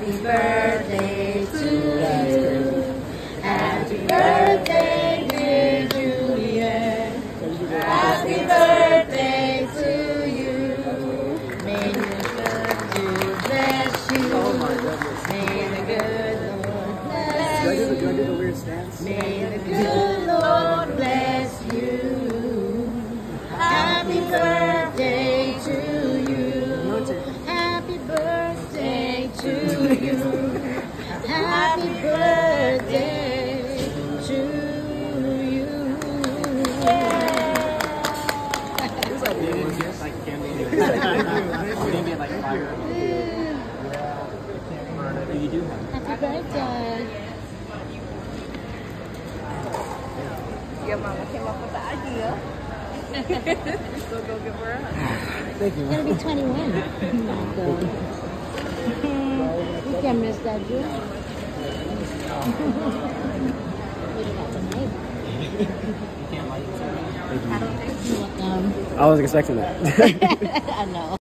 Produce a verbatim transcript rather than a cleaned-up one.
Happy birthday to you. Happy birthday, dear Julien. Happy birthday to you. May the good Lord bless you. May the good Lord bless you. Do I do the weird stance? May the good Lord bless you. Happy birthday to you. Happy birthday to you. Happy birthday to you. It's like being like candy. Maybe like fire. You do have. Happy birthday. Your mama came up with the idea. So go give her a hug. Thank you. You're gonna be twenty-one. You can't miss that, Drew. I was expecting that. I know.